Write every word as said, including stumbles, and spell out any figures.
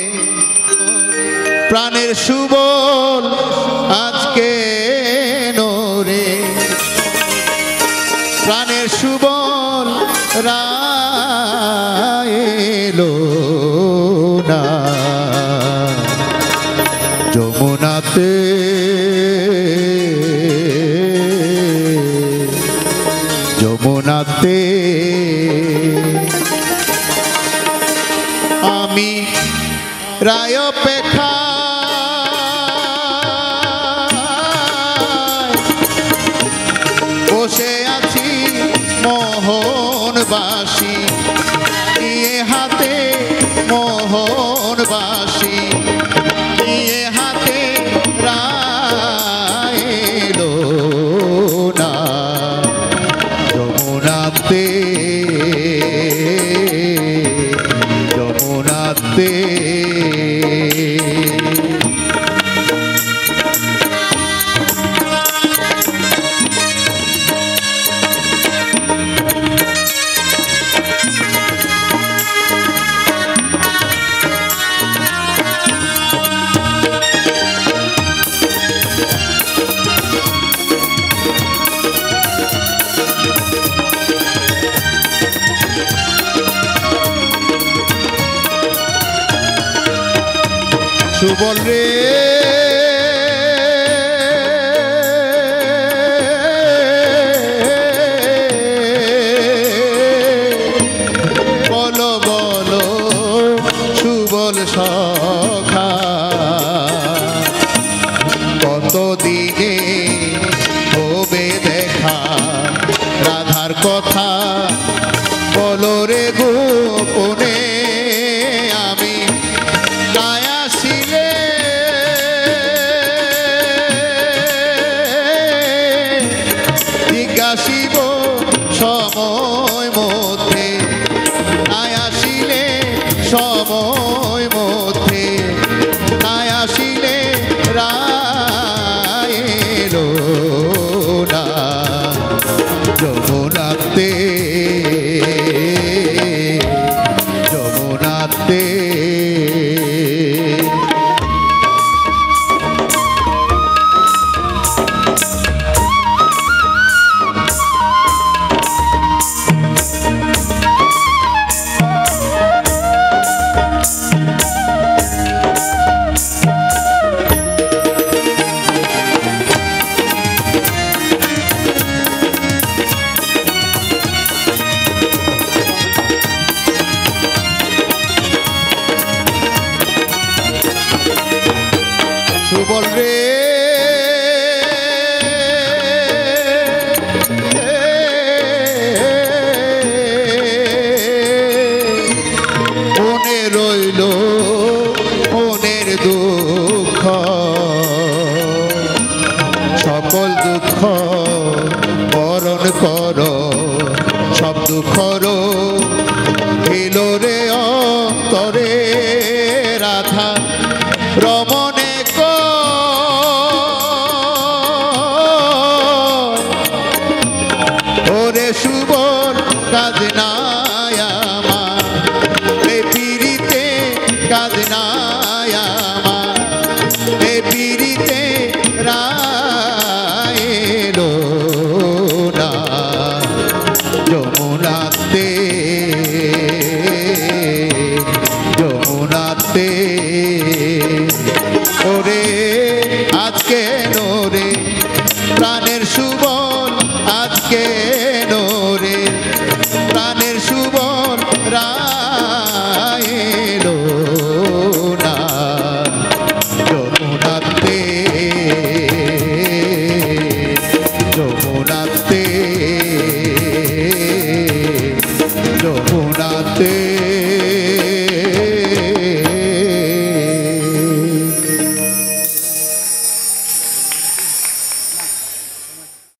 প্রাণের সুবল আজকে নোরে প্রাণের সুবল রায়েলো না যমুনাতে যমুনাতে আমি রায় অপেক্ষা বসে আছি মোহনবাসী নিয়ে হাতে মোহনবাসী নিয়ে হাতে রায়েলো না যমুনাতে যমুনাতে সুবল রে বলো বলো সুবল সখা কতদিনে হবে দেখা রাধার কথা বলো রে গোপনে আমি জিজ্ঞাসিব সময় মধ্যে নাই আসিলে সময় মধ্যে নাই আসিলে রায়েলো না যমুনাতে যমুনাতে সুবল রে মনে রইল মনের দুঃখ সকল দুঃখ বরণ কর সব দুঃখর এলো রে অন্তরে রাধা রমণে ওরে সুবল কাজ নাই আমার এ পিরিতে কাজ নাই আমার এ পিরিতে রায়েলো না যমুনাতে যমুনাতে ওরে আজকে নোরে প্রাণের সুবল